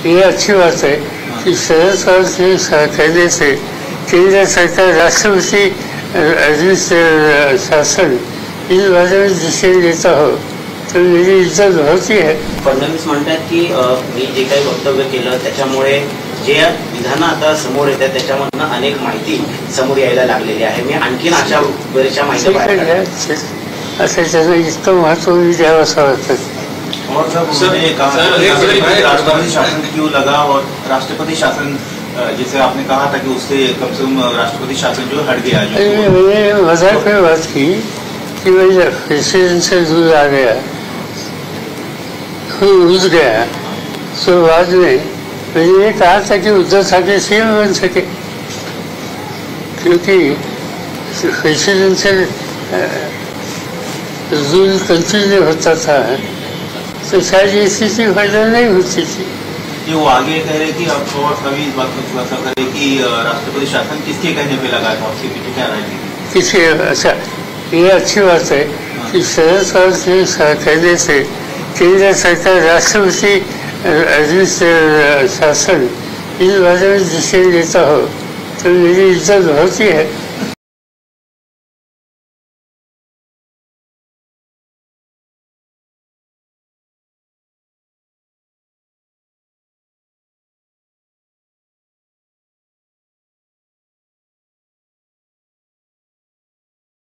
ये अच्छी बात है कि शरद पवार के कहने से केंद्र सरकार राष्ट्रपति शासन इन बारे में डिसीजन लेता हो तो मेरी इज्जत होती है. फडणवीस म्हणतात की मी जे काही वक्तव्य केलं त्याच्यामुळे जे विधानं आता समोर येतात त्याच्यामधनं अनेक माहिती समोर यायला लागलेली आहे. मी आणखीन अशा बऱ्याचशा माहिती असं त्याचं इतकं महत्व मी द्यावं असं वाटतं. और सर ने कहा राष्ट्रपति शासन क्यों लगा और राष्ट्रपति शासन जैसे आपने कहा था कि उससे कम से कम राष्ट्रपति शासन जो हट गया. मैंने मजाक में बात की कि भाई प्रेसिडेंशियल रूल आ गया घुस गया तो बाद में मैंने ये कहा था कि उद्धव ठाकरे सीएम बन सके क्योंकि प्रेसिडेंशियल रूल कंटिन्यू होता था तो शायद ये स्थिति पैदा नहीं होती थी. ये वो आगे कह रहे कि अब और कभी इस बात को खुलासा करें कि राष्ट्रपति शासन किसके कहने पे लगा था, उसके पीछे क्या राय थी? किसके? अच्छा, ये अच्छी बात है कि शरद पवार के कहने से केंद्र सरकार राष्ट्रपति शासन इन बारे में डिसीजन लेता हो तो मेरी इज्जत होती है.